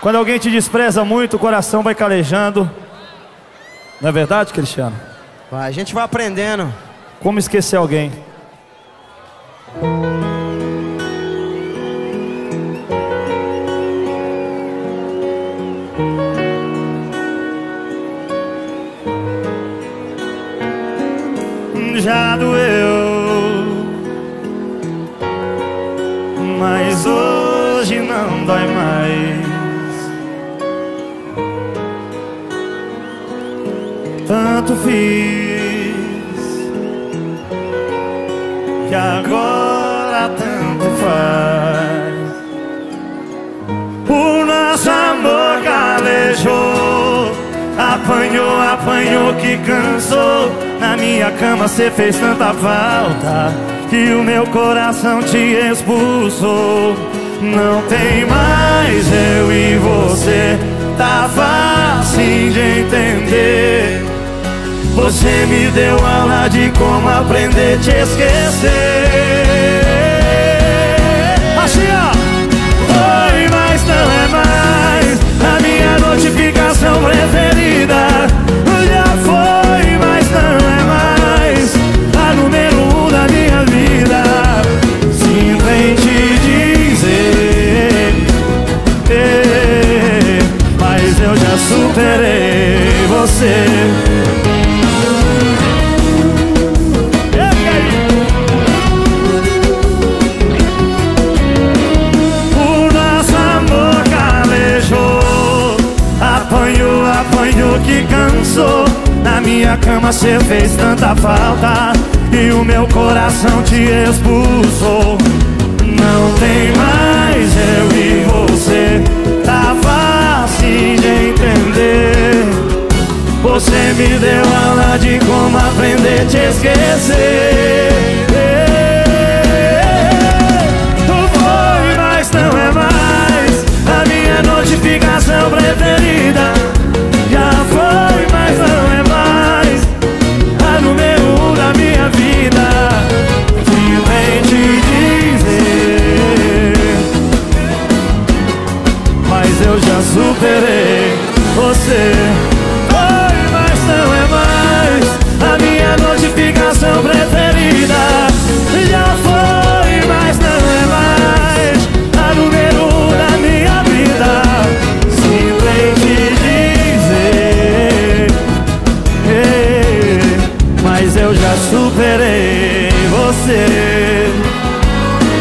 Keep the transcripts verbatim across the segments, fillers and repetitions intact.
Quando alguém te despreza muito, o coração vai calejando. Não é verdade, Cristiano? Vai, a gente vai aprendendo. Como esquecer alguém? Já doeu, mas hoje não dói mais. Tanto fiz que agora tanto faz. O nosso amor calejou, apanhou, apanhou que cansou. Na minha cama cê fez tanta falta que o meu coração te expulsou. Não tem mais eu e você, tá fácil de entender. Você me deu aula de como aprender a te esquecer. Assim ó. Foi, mas não é mais a minha notificação preferida. Já foi, mas não é mais a número um da minha vida. Sinto em te dizer, eh, mas eu já superei você. O nosso amor calejou, apanhou, apanhou que cansou. Na minha cama cê fez tanta falta e o meu coração te expulsou. Não tem mais eu e você, tá fácil de entender. Você me deu aula de como aprender a te esquecer. Foi, mas não é mais a minha notificação preferida. Já foi, mas não é mais a número um da minha vida. Que vem te dizer, mas eu já superei você. Foi, mas não é mais a minha notificação preferida. Já foi, mas não é mais a número um da minha vida. Simplesmente dizer, ei, mas eu já superei você.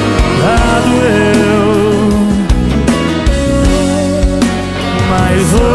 Já doeu, mas hoje